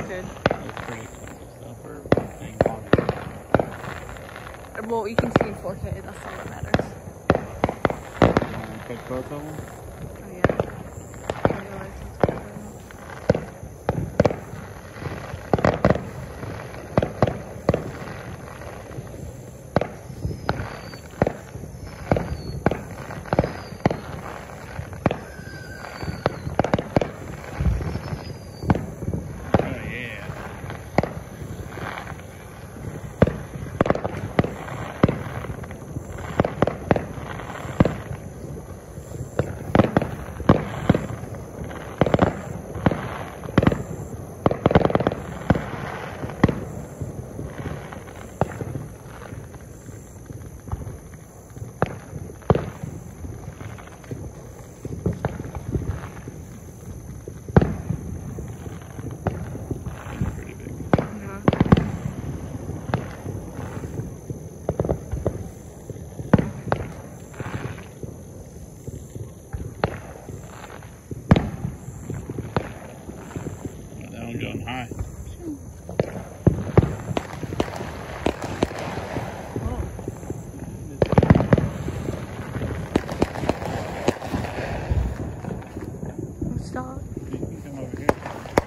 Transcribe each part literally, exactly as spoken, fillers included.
good. That's pretty expensive stuff for playing quality. Well, you can see in four K, that's all that matters. Uh, pick both of them? Oh, yeah. I realized it's good. Going high. Oh, stop. You can come over here.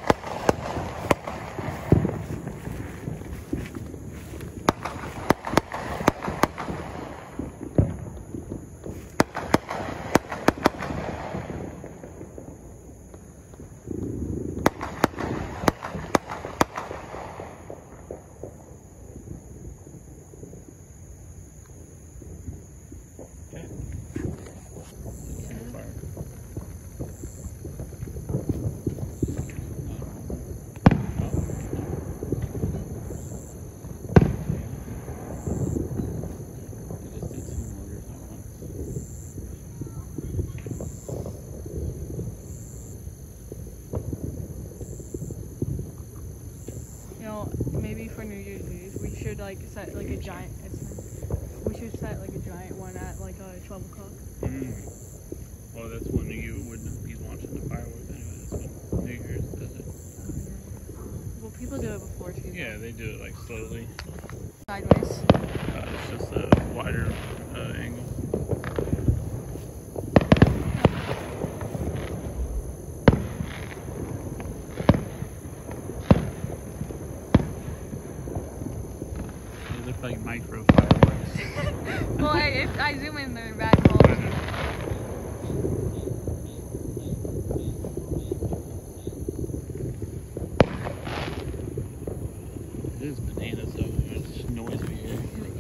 Maybe for New Year's Eve, we should like set like a giant. We should set like a giant one at like uh, twelve o'clock. Mm. Well, that's when you wouldn't be launching the fireworks anyway. That's when New Year's does it. Well, people do it before too. Yeah, they do it like slowly. Sideways. Uh, it's just a wider uh, angle. Like micro fireworks. Well, I, if I zoom in, they're back home. It is bananas though. There's noise we hear. It